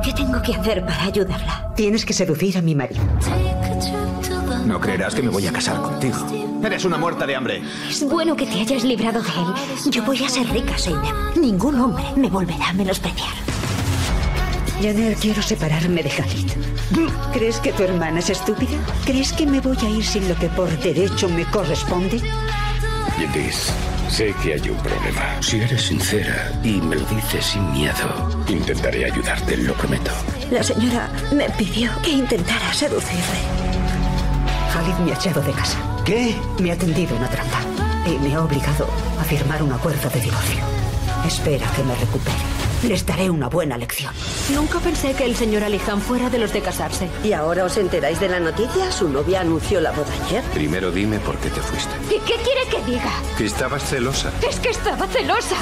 ¿Qué tengo que hacer para ayudarla? Tienes que seducir a mi marido. No creerás que me voy a casar contigo. Eres una muerta de hambre. Es bueno que te hayas librado de él. Yo voy a ser rica, Zeynep. Ningún hombre me volverá a menospreciar. Janet, quiero separarme de Khalid. ¿Crees que tu hermana es estúpida? ¿Crees que me voy a ir sin lo que por derecho me corresponde? Yildiz, sé que hay un problema. Si eres sincera y me lo dices sin miedo, intentaré ayudarte, lo prometo. La señora me pidió que intentara seducirle. Khalid me ha echado de casa. ¿Qué? Me ha tendido una trampa y me ha obligado a firmar un acuerdo de divorcio. Espera que me recupere. Les daré una buena lección. Nunca pensé que el señor Alihan fuera de los de casarse. ¿Y ahora os enteráis de la noticia? Su novia anunció la boda ayer. Primero dime por qué te fuiste. ¿Y qué quiere que diga? Que estabas celosa. Es que estaba celosa.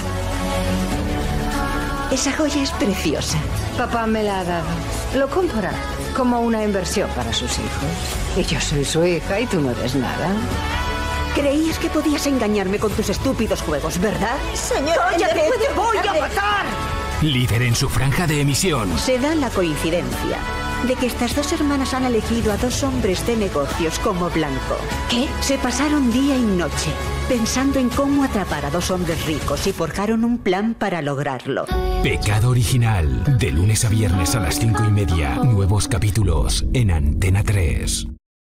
Esa joya es preciosa. Papá me la ha dado. Lo comprará como una inversión para sus hijos. Y yo soy su hija y tú no eres nada. Creías que podías engañarme con tus estúpidos juegos, ¿verdad? Señor, ¡Cállate! ¡Te voy a matar! Líder en su franja de emisión. Se da la coincidencia de que estas dos hermanas han elegido a dos hombres de negocios como blanco. ¿Qué? Se pasaron día y noche pensando en cómo atrapar a dos hombres ricos y forjaron un plan para lograrlo. Pecado Original. De lunes a viernes a las 5:30. Nuevos capítulos en Antena 3.